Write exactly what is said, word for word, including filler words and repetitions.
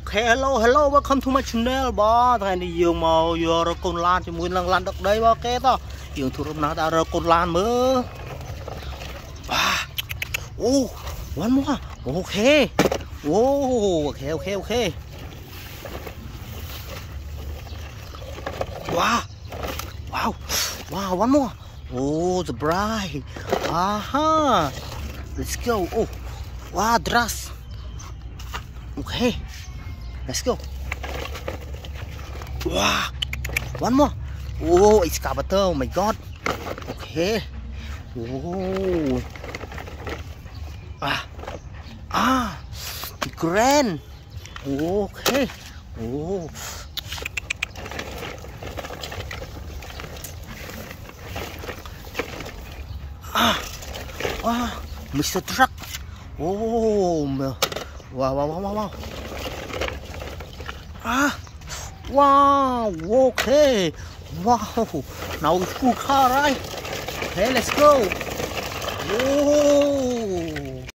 Okay, hello, hello, welcome to my channel, bo. Thằng này dương màu vừa rồi con lan cho muốn lần lan được đây bo cái to. Dương thu râm nào ta rồi con lan mơ. À, oh, one more, okay, oh, okay, okay, okay. Wow, wow, wow, one more. Oh, the bride. Aha, let's go. Oh, wow, dress. Okay, let's go. Wow, one more. Oh, excavator. Oh my god. Okay. Oh. Ah, ah, grand. Okay. Oh. Ah, wow, Mister Truck. Oh, wow, wow, wow, wow, wow. Ah, wow, okay, wow. Now it's full car, right? Okay, let's go. Oh.